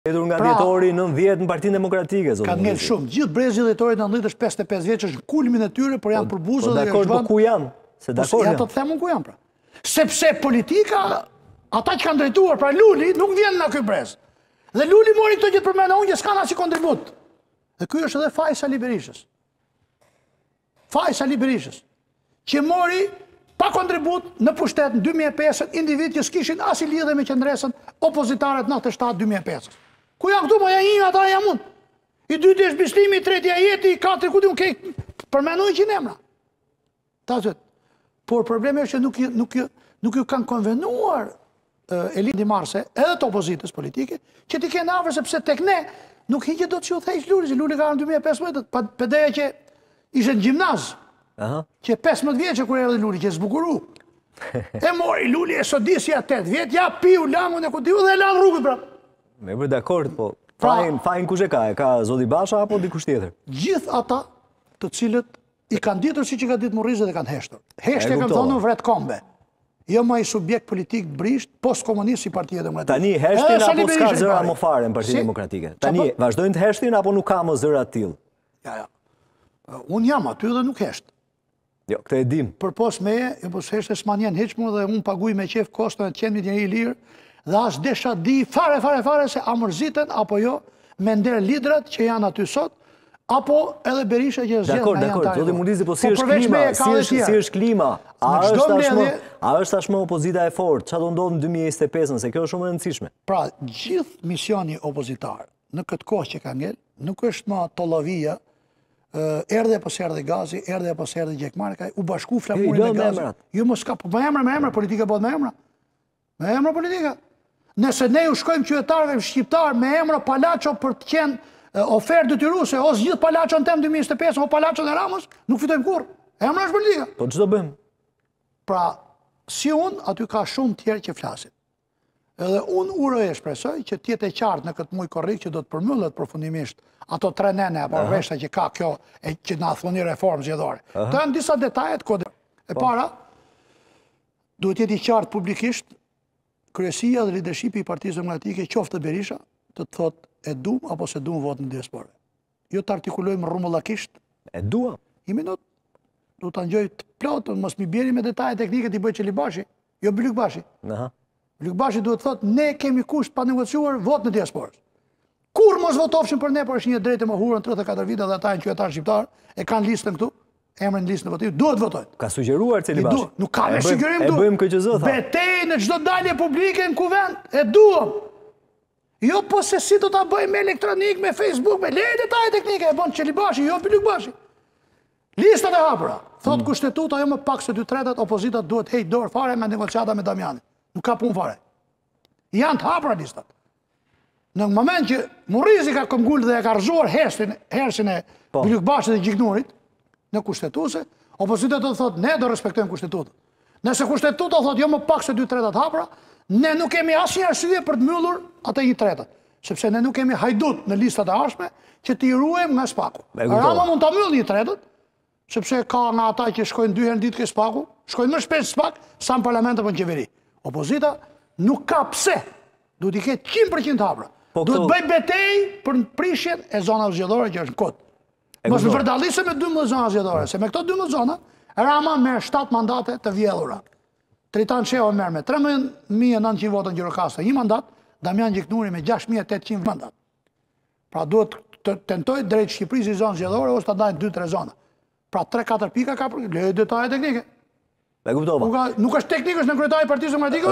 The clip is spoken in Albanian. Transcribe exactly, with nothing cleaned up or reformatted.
Edur nga dhjetori nëntëdhjetë në Partinë Demokratike, zotë. Ka ngel shumë. Gjithë brezi dhjetori nëntëdhjetë është pesëdhjetë e pesë vjeç, është kulmin e tyre, por janë përbuzë dhe janë zhvan. Po ku janë? Se dakord janë. Ja të themun ku janë pra. Sepse politika, ata që kanë drejtuar, pra Luli, nuk vjen nga ky brez. Dhe Luli mori këto gjithë përmena unë që s'kan asnjë kontribut. Dhe ky është edhe faji Sali Berishës. Faji Sali Berishës, që mori pa kontribut në pushtet në dy mijë e pesë individ që s'kishin as i lidhje me qendresën opozitare të nëntëdhjetë e shtatë dy mijë e pesë. Ku janë këtu, ma ja një, ata jam unë. I dyti është Bislimi, i treti Ajeti, i katri ku di unë kej, përmenoj që nemra. Ta zëtë. Por problemi është që nuk, nuk, nuk ju kanë konvenuar uh, elitë dimarse, edhe të opozitës politike, që ti kenë afër sepse tek ne nuk hiqe do të që u thejsh Luli, që Luli ka në dy mijë e pesëmbëdhjetë, pa pedeja që ishe në gjimnaz, uh-huh. që pesëmbëdhjetë vjeçë kur erdhi Luli, që zbukuru. E mori Luli e sodisja tetë vjetë, ja piu langun e kutiu dhe e lanë rrugën pra. Me bërë dakord, po fajin kush e ka? E ka Zoti Basha apo dikush tjetër? Gjithë ata të cilët i kanë ditur si që ka ditë Murrizë dhe kanë heshtur. Heshtje kanë thonë në vret kombe. Jo më i subjekt politik brisht, post-komunist si Partia Demokratike. Tani heshtin apo s'ka zëra më fare në Partinë Demokratike? Tani vazhdojnë të heshtin apo nuk ka më zëra të tillë? Ja, ja. Unë jam aty dhe nuk hesht. Jo, këtë e dim. Për pos meje, jo pos heshte s'man jenë heq mu dhe unë paguj me qef kostën e qenit njëri i lirë dhe as desha di fare, fare, fare se a mërziten apo jo me nder lidrat që janë aty sot, apo edhe Berisha që zgjedh nga janë tajë. Zoti Murrizi, po si është klima? Si është klima? A është tashmë opozita e fortë? Çfarë do ndodhë në dy mijë e njëzet e pesë, se kjo është shumë e rëndësishme? Pra, gjithë misioni opozitar në këtë kohë që ka ngel, nuk është më tollovia, erdhe pas erdhe gazi, erdhe pas erdhe gjekmarka, u bashku flamurin e gazi. Jo mos ka, me emra, me emra, politika bëhet me emra. Me emra politika. Nëse ne ju shkojmë qytetarëve shqiptar me emra Palaço për të qenë ofertë detyruse, ose gjithë Palaço në temë dy mijë e njëzet e pesë, o Palaço dhe Ramos, nuk fitojmë kurrë. Emra është politika. Po ç'do bëjmë? Pra, si unë, aty ka shumë tjerë që flasin. Edhe unë uroj e shpresoj që tjetë e qartë në këtë muj korrik që do të përmyllet përfundimisht ato tre nene apo rreshta që ka kjo e që na thoni reformë zgjedhore. Këto janë disa detajet kode. E para, duhet jetë i qartë publikisht kryesia dhe leadershipi i Partisë Demokratike qoftë Berisha të thotë e dum apo se dum votën e diasporës. Jo të artikulojmë rrumullakisht. E dua. Një minutë. Do ta ngjoj të plotën, mos mi bjeri me detaje teknike ti bëj Çelibashi, jo Bylykbashi. Aha. Bylykbashi duhet thotë ne kemi kusht pa negociuar votën e diasporës. Kur mos votofshin për ne, por është një drejtë e mohurën tridhjetë e katër vite dhe ata janë qytetarë shqiptar, e kanë listën këtu, emrin në listën e votimit, duhet votojnë. Ka sugjeruar Çelibashi. Nuk ka me sugjerim. E bëjmë K Q Z. Betej në çdo dalje publike në kuvent, e duam. Jo po se si do ta bëjmë me elektronik, me Facebook, me le detaje teknike, e bën Çelibashi, jo Bylykbashi. Listat e hapura. Thot kushtetuta jo më pak se dy tretat opozitat duhet heq dorë fare me negociata me Damianin. Nuk ka punë fare. Janë të hapura listat. Në moment që Murrizi ka këmbgul dhe e ka rrëzuar hersin e Bylykbashit dhe Gjiknurit në kushtetuse, opozita do të thotë ne do respektojmë kushtetutën. Nëse kushtetuta thotë jo më pak se dy tretat hapura, ne nuk kemi asnjë arsye për të mbyllur atë një tretat, sepse ne nuk kemi hajdut në listat e ardhshme që t'i ruajmë nga spaku. Rama mund ta mbyllë një tretat, sepse ka nga ata që shkojnë dy herë ditë ke spaku, shkojnë më shpesh spak sa në parlament apo në qeveri. Opozita nuk ka pse, duhet i ketë qind përqind hapura. Duhet bëj betejë për prishjen e zonave zgjedhore që është në kot. Mos më vërdallisë me dymbëllë zona zgjedhore, se me këto dymbëllë zona, Rama merr shtat mandate të vjedhura. Tritan Shehu merr me trembëdhjetë mijë e nëntëqind vota në Gjirokastër, një mandat, Damian Gjiknuri me gjashtë mijë e tetëqind mandat. Pra duhet të tentoj drejt Shqipërisë i zonë zgjedhore ose ta ndajë dy tre zona. Pra tre katër pika ka për le detaje teknike. E kuptova. Nuk është teknikë, është në kryetari i Partisë Demokratike.